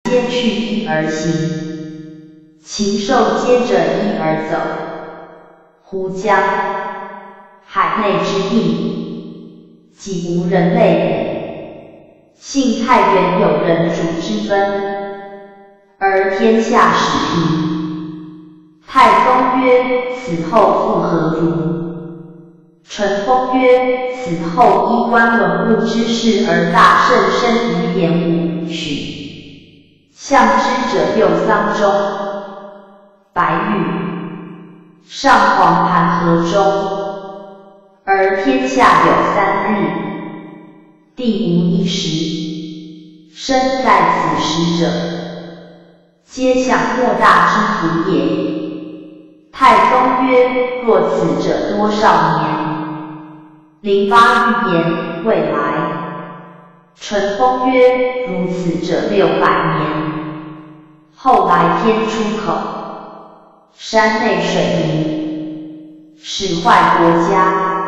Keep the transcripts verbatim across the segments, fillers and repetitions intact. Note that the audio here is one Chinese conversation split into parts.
皆去一而行，禽兽皆着一而走。湖江，海内之地，几无人类也。幸太原有人主之分，而天下始平。太宗曰：此后复何如？淳风曰：此后依观文物之事而大圣生于演武许，象之者右桑中。白玉，上皇盘河中，而天下有三日，地无一时，身在此时者，皆享莫大之福也。太宗曰：若此者多少年？淋巴预言未来。淳风曰：如此者六百年。后来天出口，山内水民，使坏国家。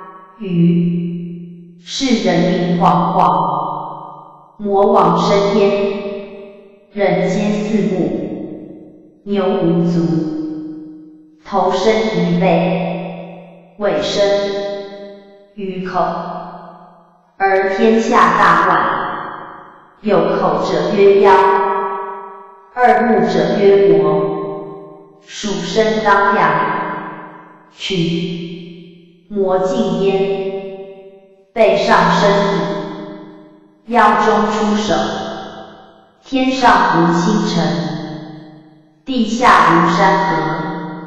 余世人民惶惶，魔往生焉，人皆四目，牛无足，头生于背，尾生于口，而天下大乱。有口者曰妖，二目者曰魔，属生当阳，取魔尽焉，背上生子，腰中出手。天上无星辰，地下无山河。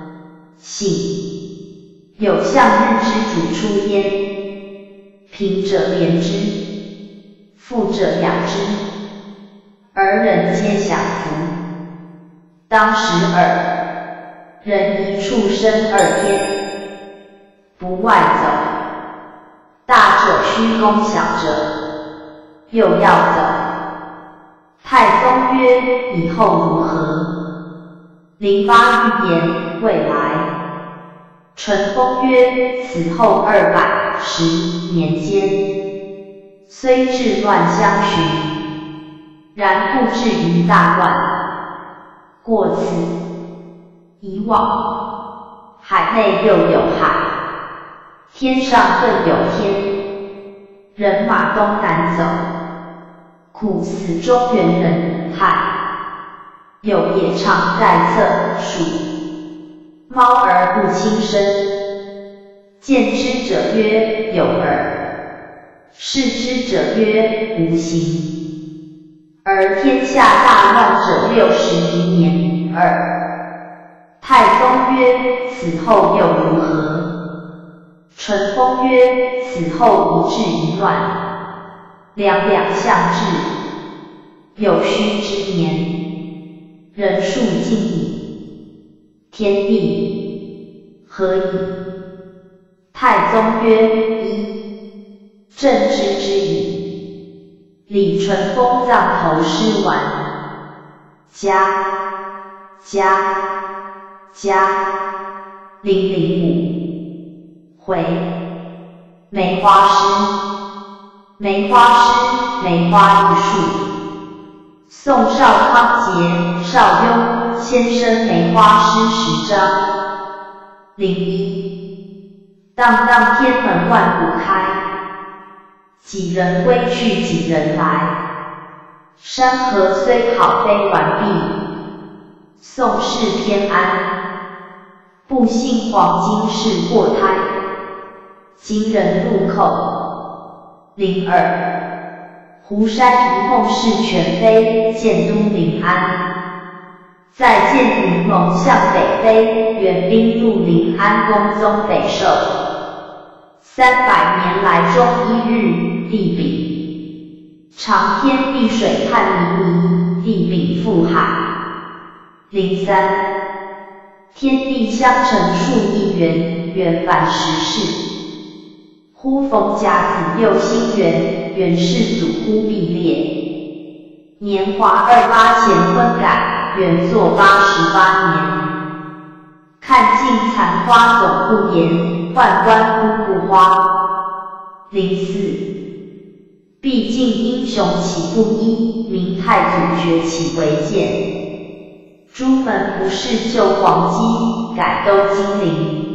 幸有象日之主出焉，贫者怜之，富者养之，而人皆享福。当时尔，人一畜生二天，不外走。大者虚功，小者又要走。太宗曰：以后如何？淋巴预言未来。淳风曰：此后二百十年间，虽治乱相寻，然不至于大乱。过此以往，海内又有海，天上更有天，人马东南走，苦死中原人害。有野常在侧属，猫而不亲生，见之者曰有耳，视之者曰无形。而天下大乱者六十余年耳。太宗曰：此后又如何？淳风曰：此后不至于乱，两两相至，有虚之年，人数尽矣。天地何以？太宗曰：一，正之之矣。李淳风葬头诗完，加加加零零五回梅花诗。梅花诗，梅花艺术。宋少康节邵雍先生梅花诗十章。零一，荡荡天门万古开，几人归去几人来。山河虽好非完毕，宋世偏安。不信黄金是祸胎，今人入口。零二，湖山一梦是全非，建都临安。再见云龙向北飞，援兵入临安，恭宗北狩。三百年来终一日，地丙。长天碧水看迷迷，地丙覆海。零三，天地相承数亿元，元繁十世。忽逢甲子又辛元，元世祖忽必烈。年华二八前婚改，元作八十八年。看尽残花总不言，宦官忽不花。零四， 毕竟英雄岂不一，明太祖崛起为鉴。朱门不是救黄鸡，改斗金陵。